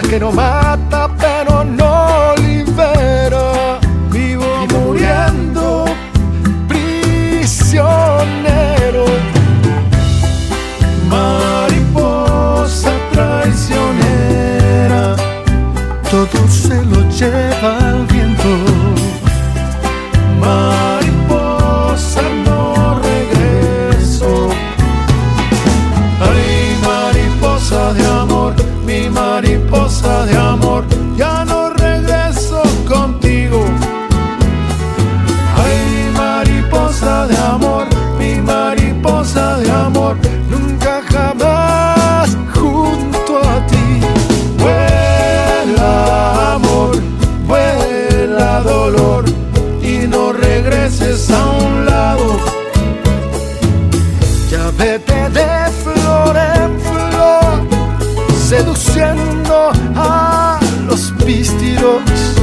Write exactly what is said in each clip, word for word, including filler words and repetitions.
que no mata pero no libera. Vivo muriendo prisionero. Mariposa traicionera, todo se lo lleva el viento. Mariposa no regreso. Ay, mariposa de amor, mi mariposa de amor, ya no regreso contigo. Ay, mariposa de amor, mi mariposa de amor, nunca jamás junto a ti. Vuela amor, vuela dolor, y no regreses a un lado. Ya vete de flor en flor, seduciendo a los pístiros,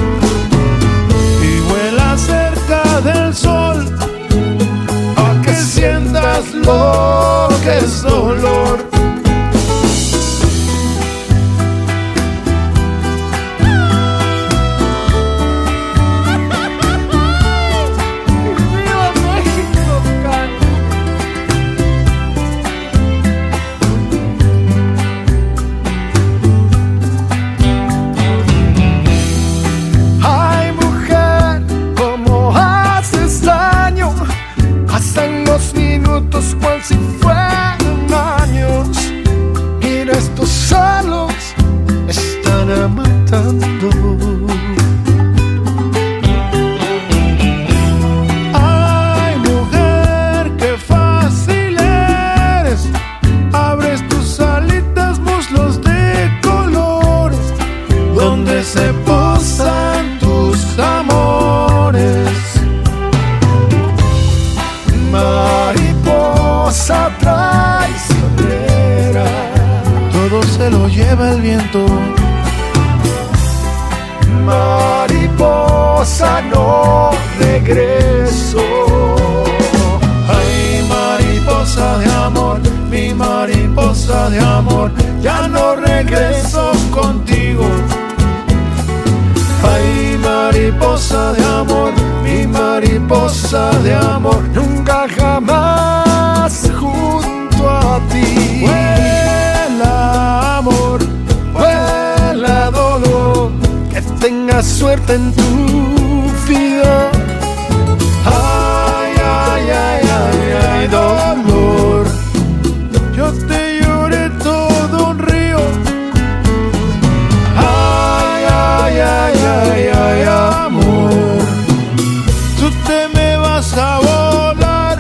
y vuela cerca del sol, pa' que sientas lo que es dolor. Cual si fueran años, y estos celos están matando. Ay, mujer, qué fácil eres. Abres tus alitas, muslos de colores, donde se posan tus amores. Mariposa traicionera, todo se lo lleva el viento. Mariposa no regreso. Ay, mariposa de amor, mi mariposa de amor, ya no regreso contigo. Ay, mariposa de amor, mi mariposa de amor, nunca jamás junto a ti. Vuela amor, vuela dolor, que tengas suerte en tu vida. Ay, ay, ay, ay, ay, dolor, yo te lloré todo un río. Ay, ay, ay, ay, ay, amor, tú te me vas a volar.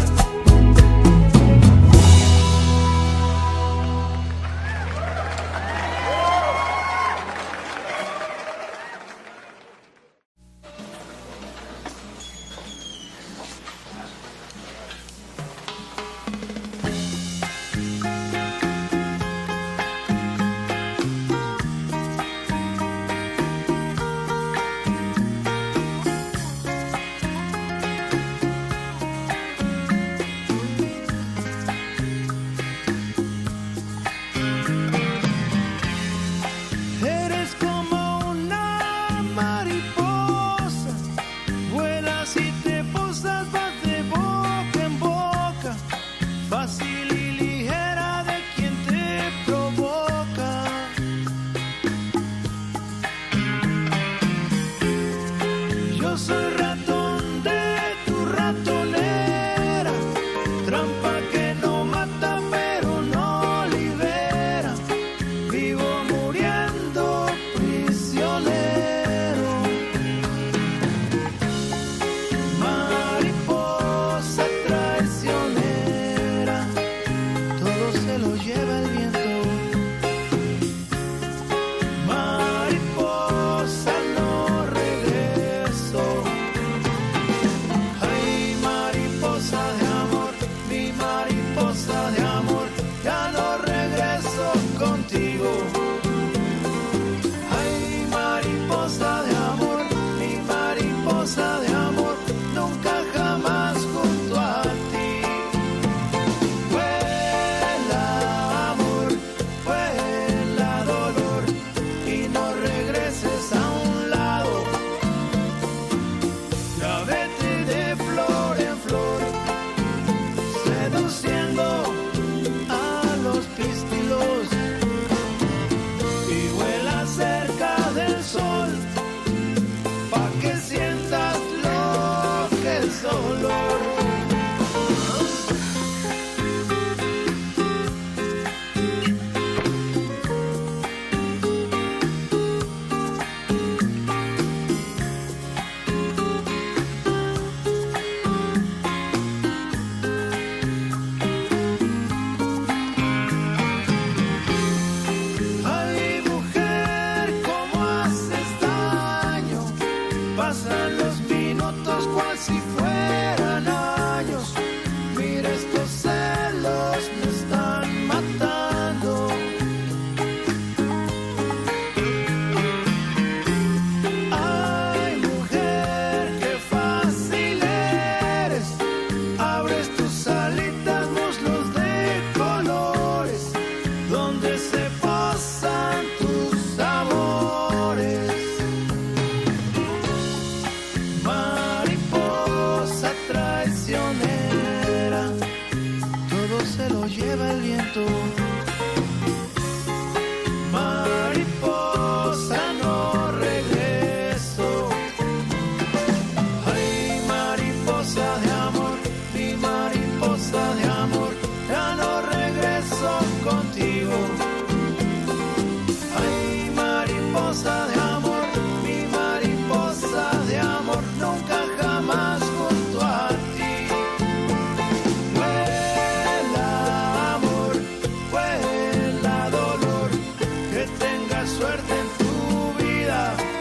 muerte en tu vida.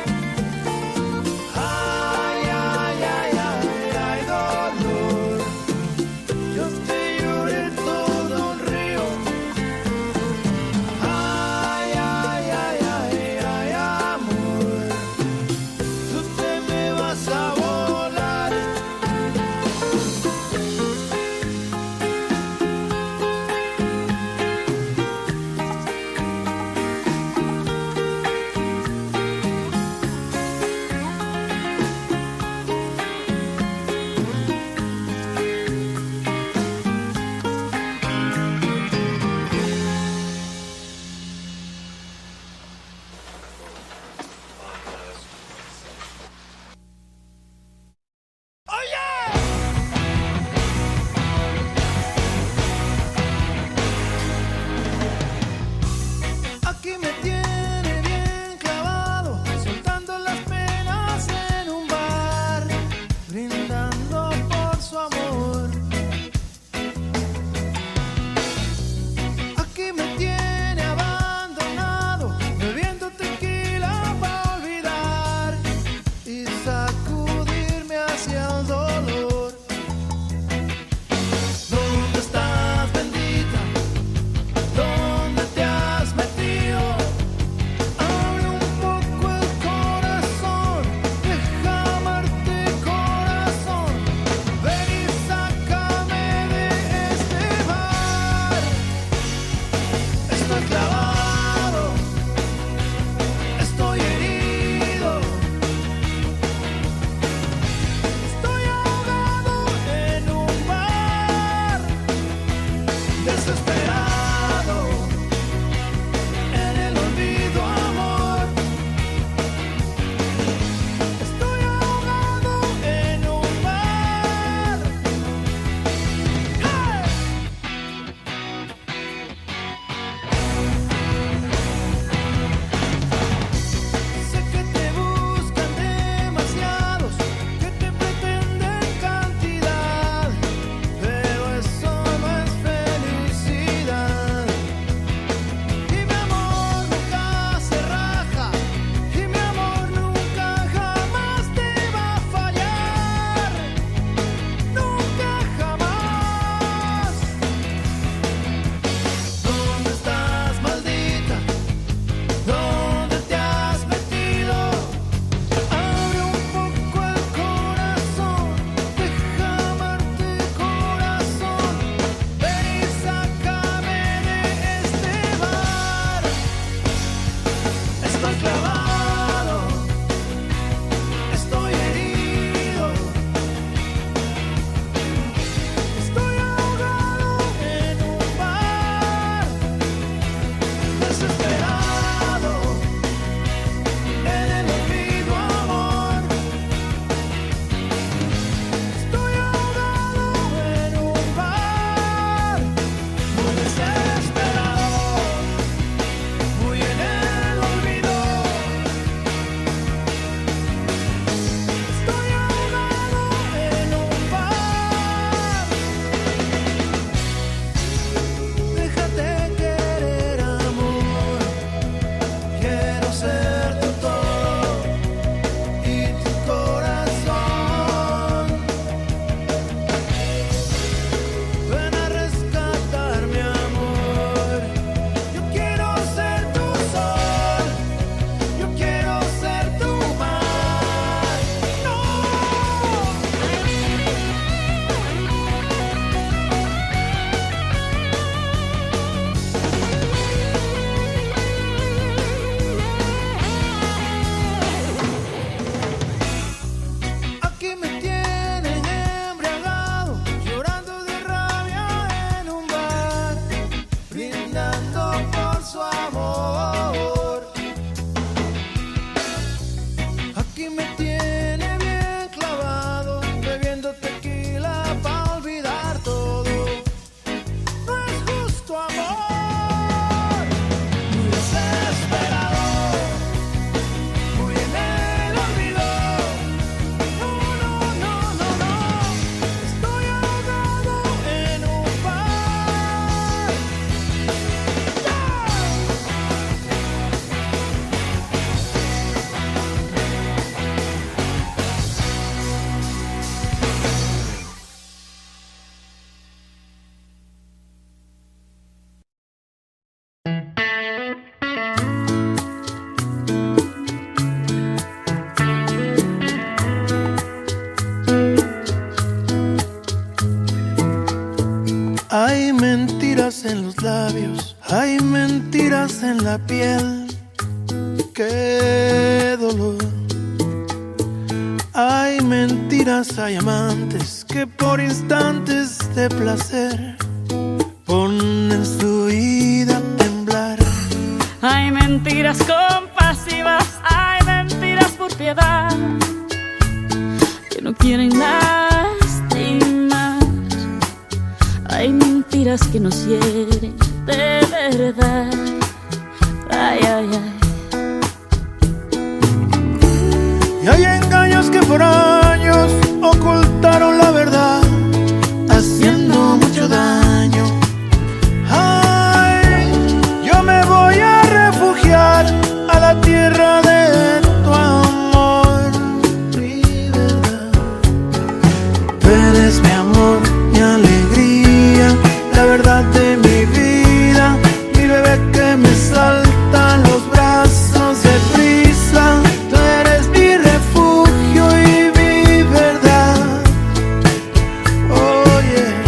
Ay, ay, ay, ay, ay, dolor. Yo te lloré todo un río. Ay, ay, ay, ay, ay, amor. Tú te me vas a volar. la piel, qué dolor. Hay mentiras, hay amantes que por instantes de placer ponen su vida a temblar. Hay mentiras compasivas, hay mentiras por piedad, que no quieren lastimar. Hay mentiras que nos hieren de verdad. Ay, ay, ay. Y hay engaños que por años ocultaron la verdad, haciendo mucho daño. Ay, yo me voy a refugiar a la tierra de tu amor, mi verdad. Tú eres mi amor, mi alegría, la verdad de mi vida, mi bebé que me salta en los brazos de prisa. Tú eres mi refugio y mi verdad. Oh yeah.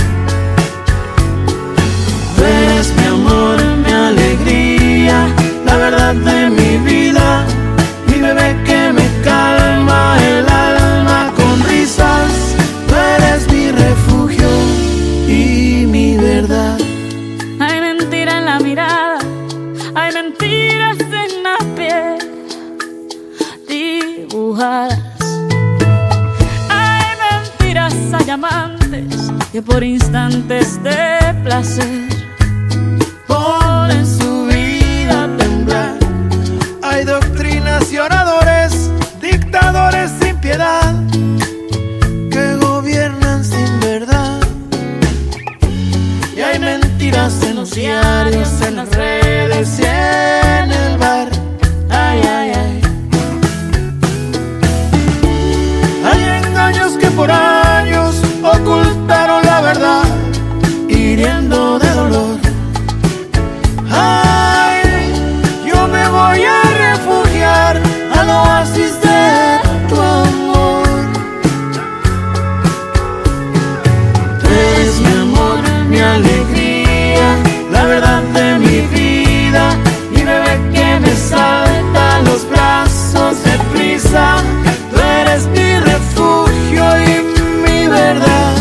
Tú eres mi amor, mi alegría, la verdad de mi vida, mi bebé que me calma el alma con risas. Tú eres mi refugio y mi verdad. Hay mentira en la mirada, hay mentiras en la piel dibujadas. Hay mentiras, hay amantes que por instantes de placer Ponen su vida a temblar. Hay doctrinas y oradores, dictadores sin piedad, que gobiernan sin verdad. Y hay mentiras en los diarios, en las redes y en el bar. Ay, ay, ay. Hay engaños que por años ocultaron la verdad, hiriendo de dolor. Ay, yo me voy a refugiar al oasis de tu amor. Tú eres mi amor, mi alegría, la verdad de mi vida, mi bebé que me salta a los brazos de prisa. Tú eres mi refugio y mi verdad.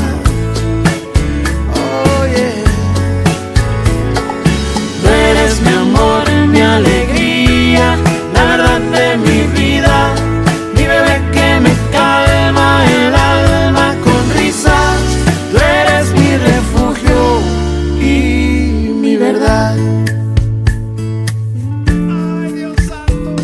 Oh yeah. Tú eres mi amor, mi alegría, la verdad de mi vida, mi bebé que me calma el alma con risas. Tú eres mi refugio y mi verdad. Ay, Dios santo.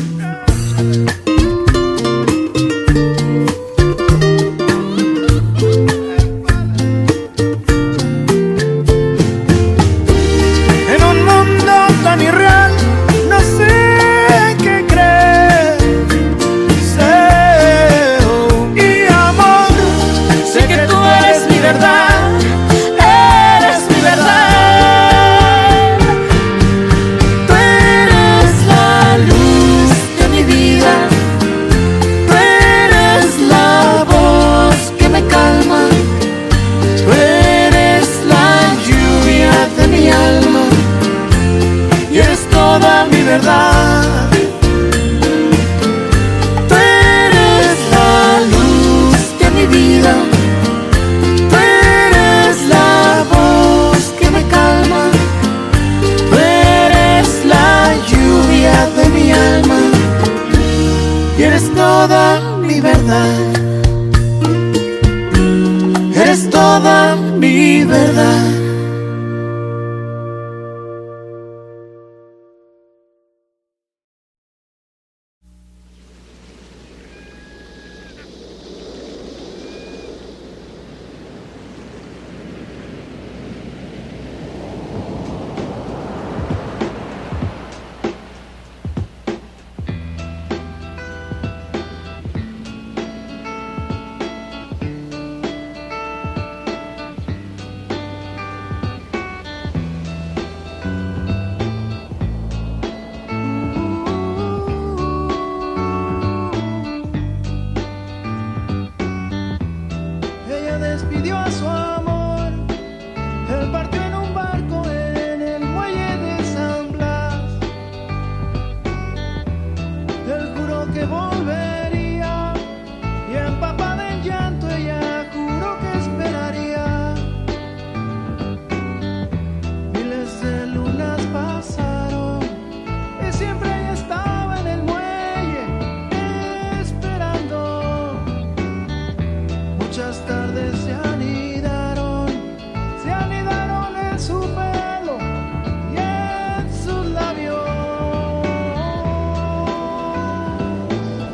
En un mundo tan irreal, no sé qué creer. Sé, oh, y amor, sé que tú eres mi verdad, eres mi verdad. Tú eres la luz de mi vida, tú eres la voz que me calma, tú eres la lluvia de mi alma y eres toda mi verdad. Tú eres la luz de mi vida, tú eres la voz que me calma, tú eres la lluvia de mi alma y eres toda mi verdad. Eres toda mi verdad. que volvería, y empapada en llanto ella juró que esperaría. Miles de lunas pasaron y siempre ella estaba en el muelle esperando. Muchas tardes se anidaron, se anidaron en su pelo y en sus labios.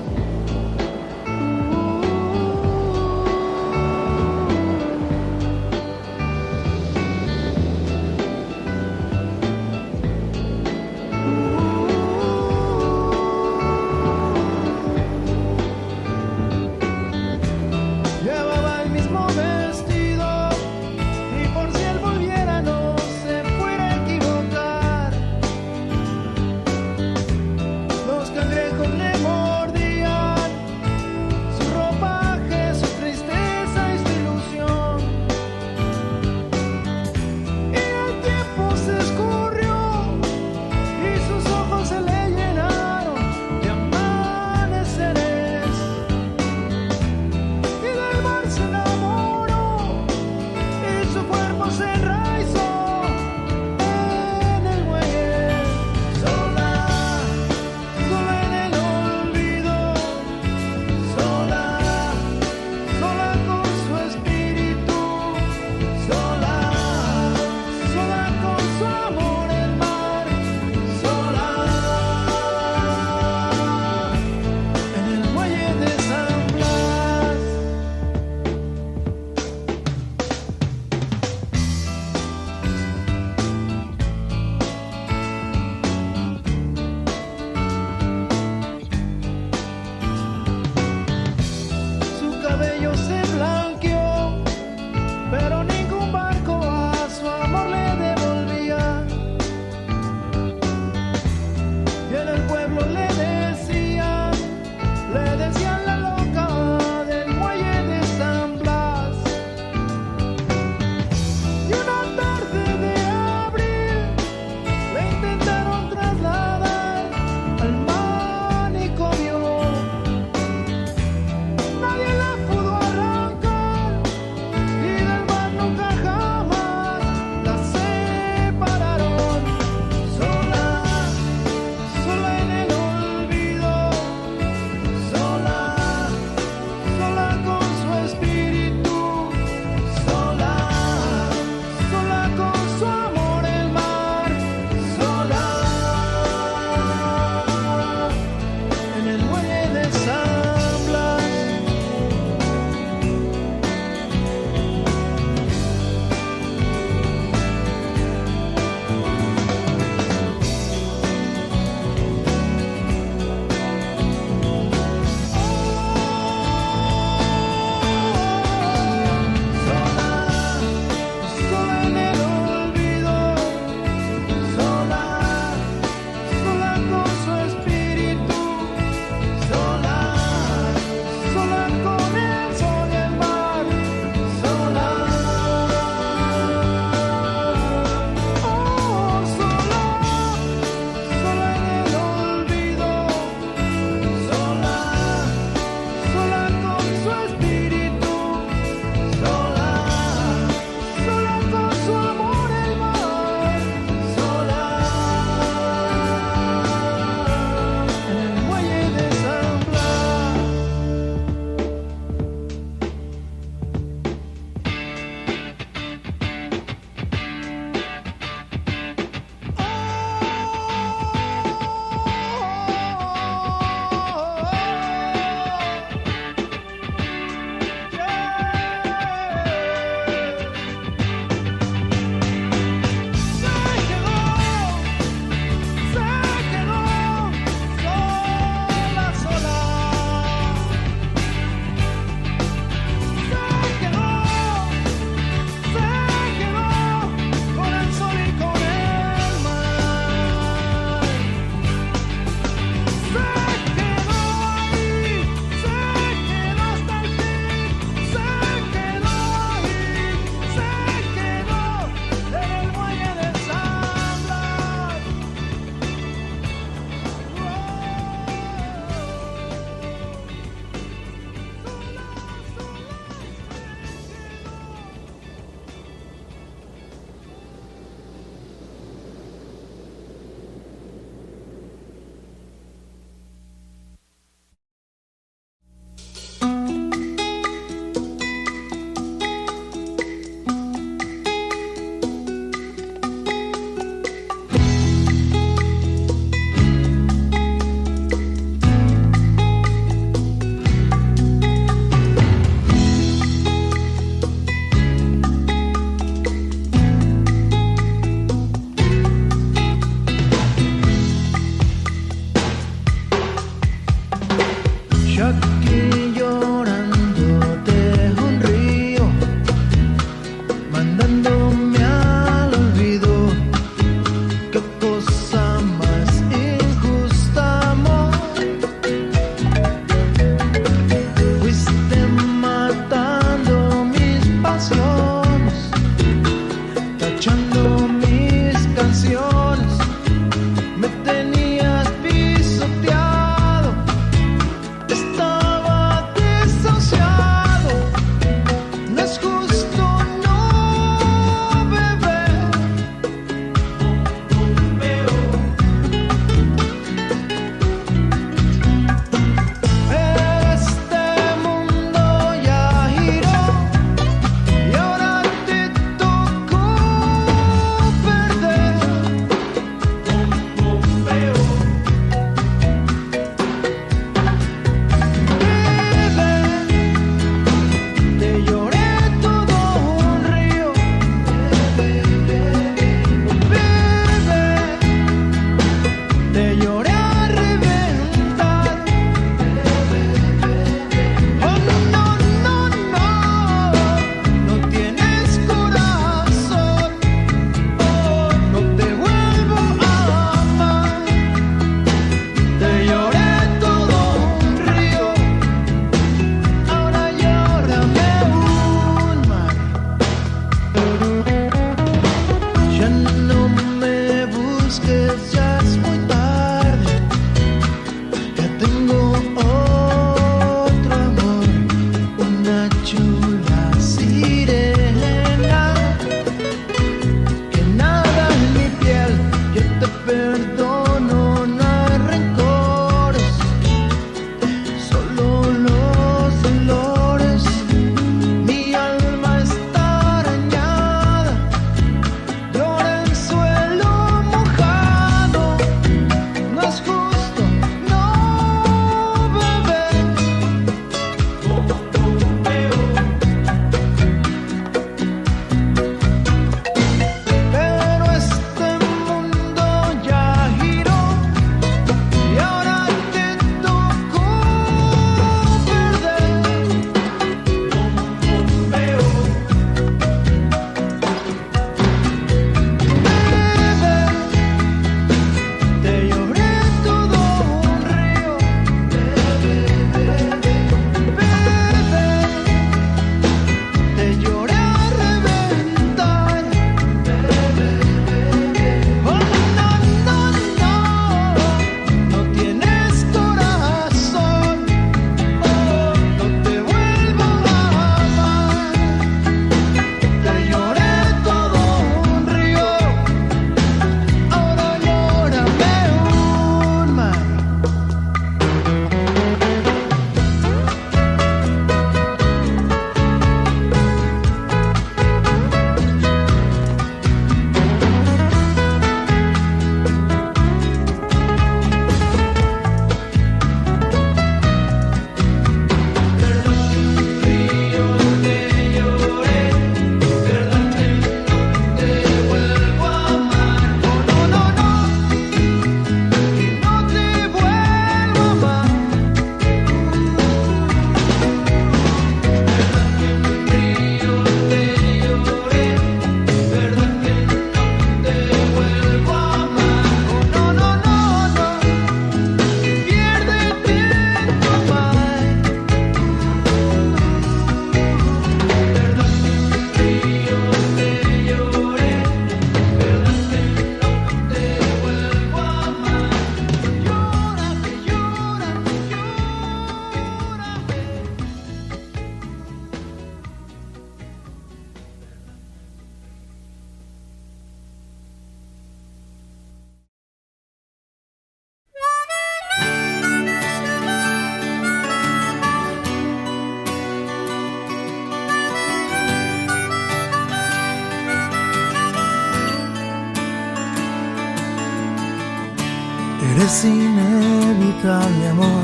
Es inevitable, amor,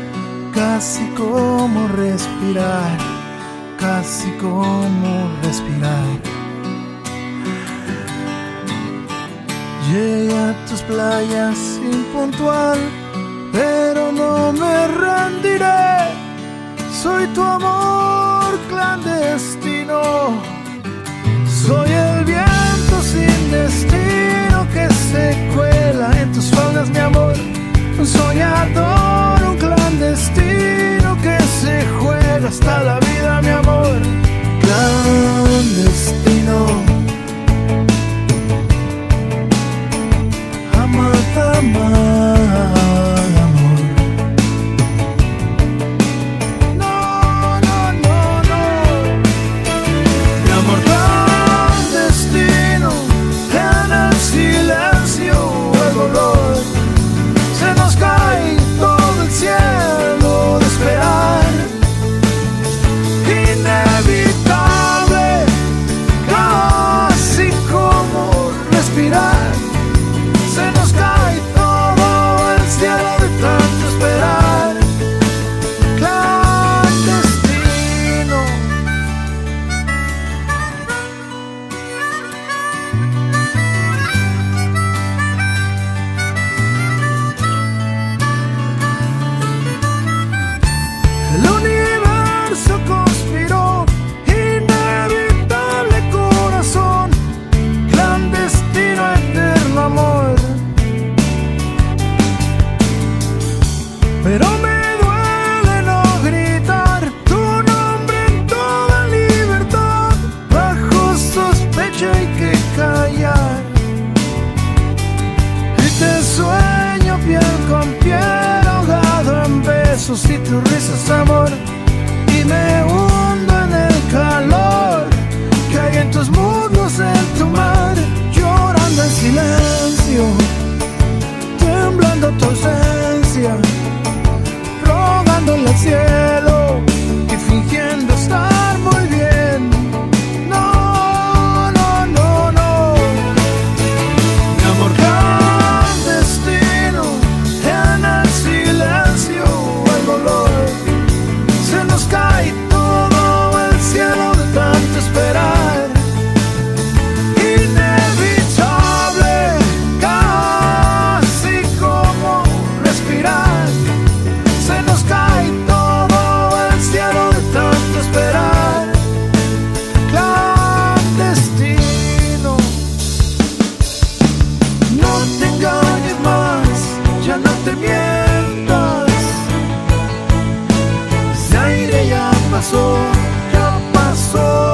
casi como respirar, casi como respirar. Llegué a tus playas impuntual, pero no me rendiré. piernas, mi amor. Un soñador, un clandestino que se juega hasta la vida, mi amor. Clandestino, amada, amada. Y tus risas, amor, y me hundo en el calor que hay en tus muslos, en tu mar, llorando en silencio, temblando tu ausencia, rogándole al cielo y fingiendo estar muy bien. No, no, no, no, mi amor clandestino en el silencio. Se nos cae todo el cielo de tanto esperar. Inevitable, casi como respirar. Se nos cae todo el cielo de tanto esperar. Clandestino, no te engañes más, ya no te mientas. Ya pasó, ya pasó.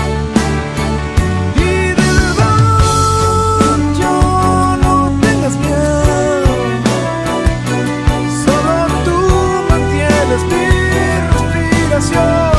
Y de verdad yo no tengas miedo. Solo tú mantienes mi respiración.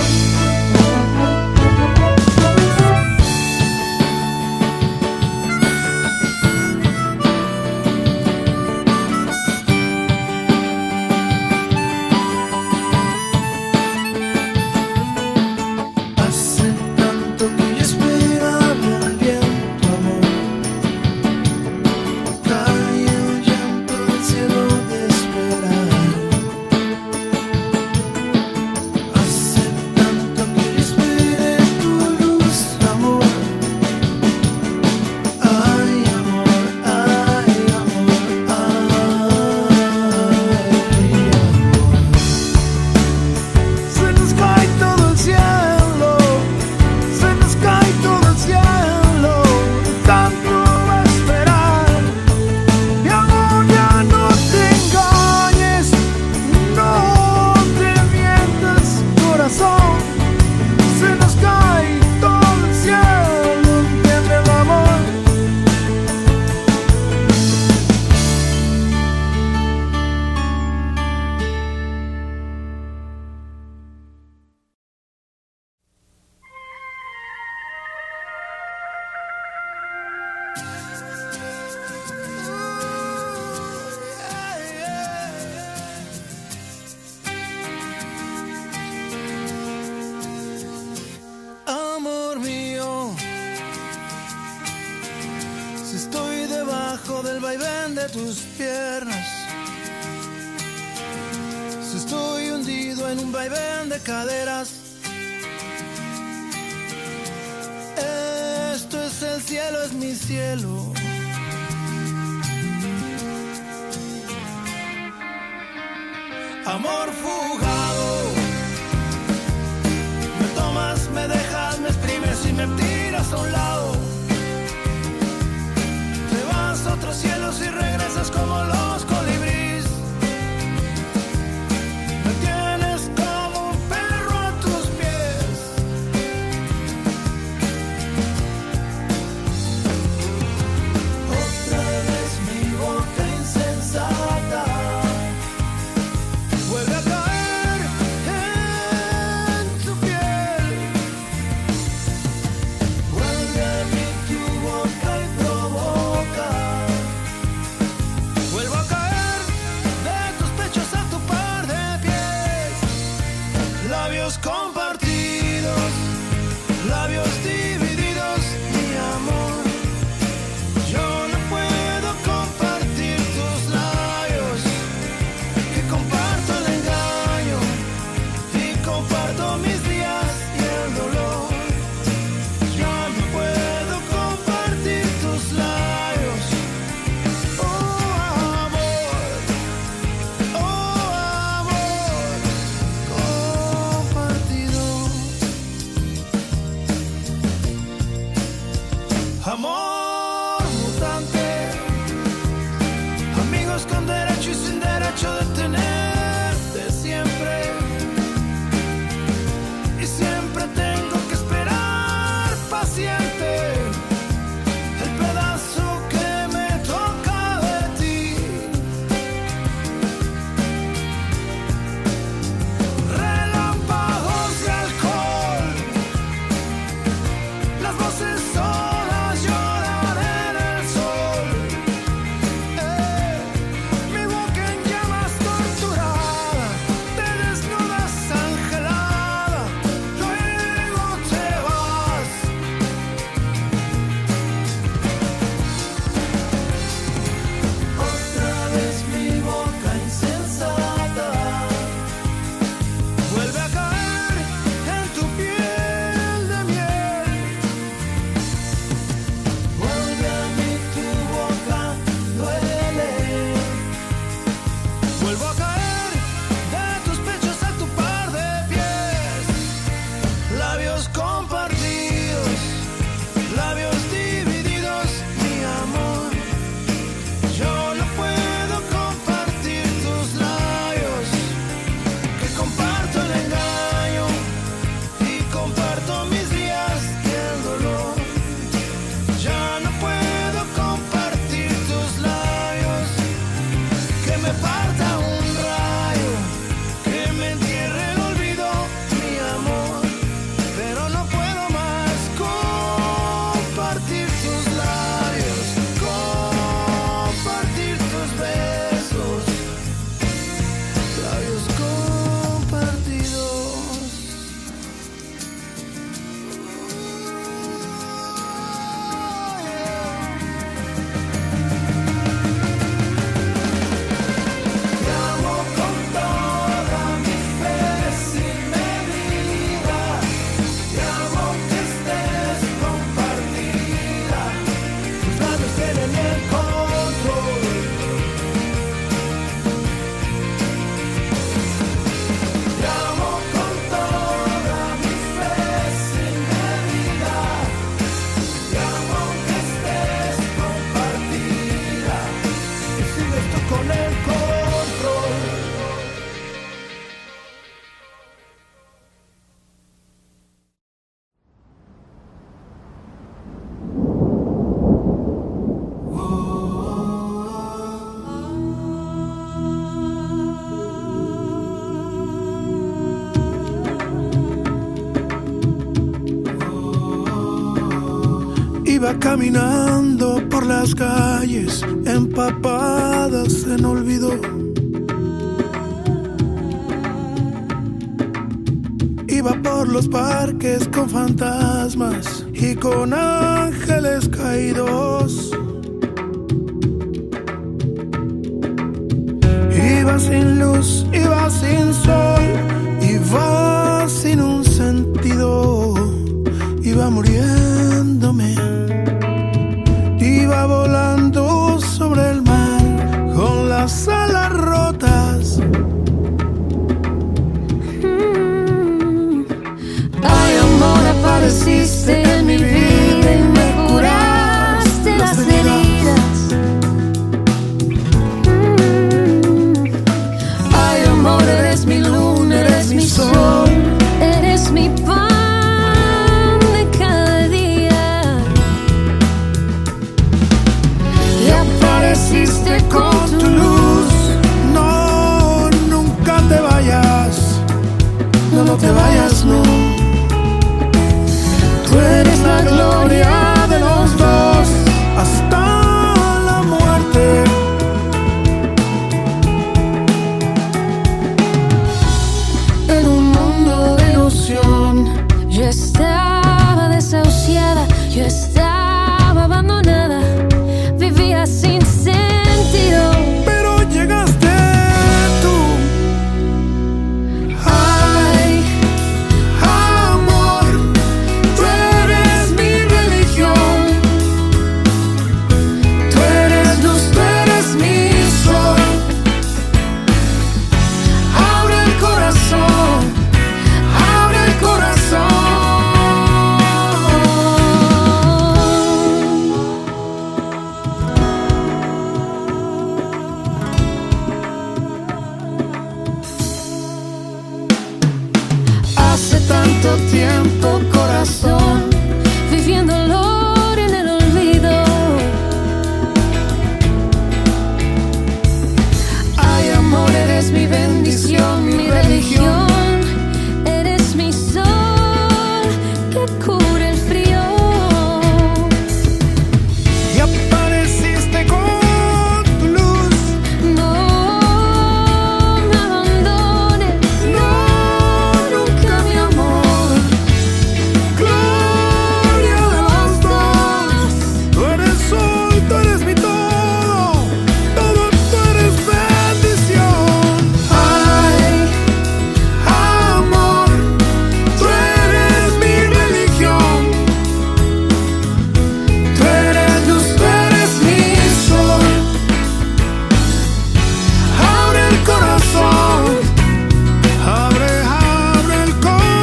De tus piernas, si estoy hundido en un vaivén de caderas, esto es el cielo, es mi cielo. Amor fugado, me tomas, me dejas, me exprimes y me tiras a un lado. Te vas a otros cielos y regresas como los Iba caminando por las calles empapadas en olvido. Iba por los parques con fantasmas y con ángeles caídos. Iba sin luz, iba sin sol, iba sin un sentido. Iba muriéndome, iba volando sobre el mar con las alas rotas. Mm. Ay, amor, apareciste en mi vida y me curaste las heridas. Mm. Ay, amor, eres mi luna, eres mi sol, eres mi pan. Apareciste con tu luz. No, nunca te vayas. No, no te vayas, no. Tú eres la gloria de los dos hasta la muerte. En un mundo de ilusión, yo estaba desahuciada, yo estaba abandonada. Vivía sin sentido, pero llegaste tú. Ay, amor, tú eres mi religión. Tú eres luz, tú eres mi sol. Abre el corazón, abre el corazón. Hace tanto tiempo, corazón, viviendo el dolor en el olvido. Ay, amor, eres mi bendición, mi religión. Eres mi sol que cura el frío. Y apareciste con tu luz. No me abandones, no, nunca, mi amor. Gloria de los dos. Tú eres sol, tú eres mi todo. Todo tú eres bendición. Ay, Amor, tú eres mi religión. tú eres luz, tú eres mi sol. Abre el corazón. Abre, abre el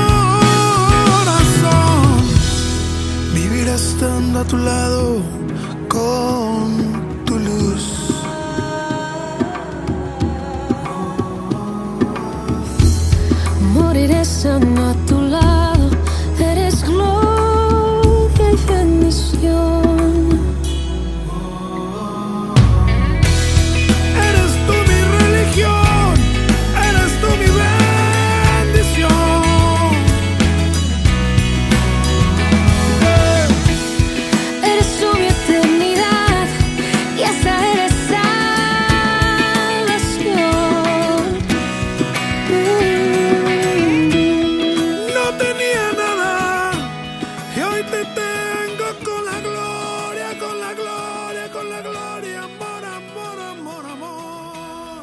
corazón. Vivir estando a tu lado con tu luz. Morir estando a tu lado, eres gloria y bendición. Eres tú mi religión. Eres tú mi bendición. Eres tú mi eternidad y hasta eres salvación. Mm. No tenía nada y hoy te tengo con la gloria, con la gloria, con la gloria. Amor, amor, amor, amor.